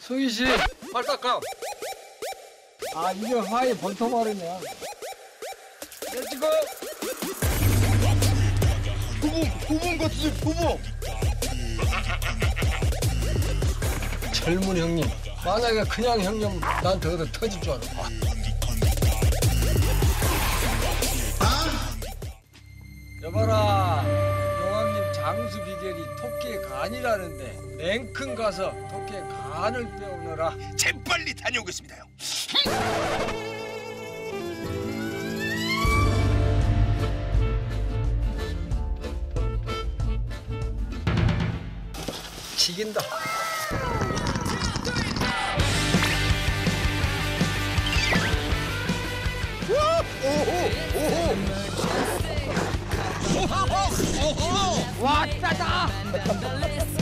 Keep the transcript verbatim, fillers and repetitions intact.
승희 씨, 팔 닦아. 아, 이게 화의 볼터말이네. 찍어. 부부, 부부인 것이지, 부부. 젊은 형님, 만약에 그냥 형님 나한테 얻어 터질 줄 알아. 여봐라, 용왕님 장수 비결이 토끼의 간이라는데 냉큼 가서 토끼의 간을 빼오너라. 재빨리 다녀오겠습니다요. 지긴다. 와, 짜다!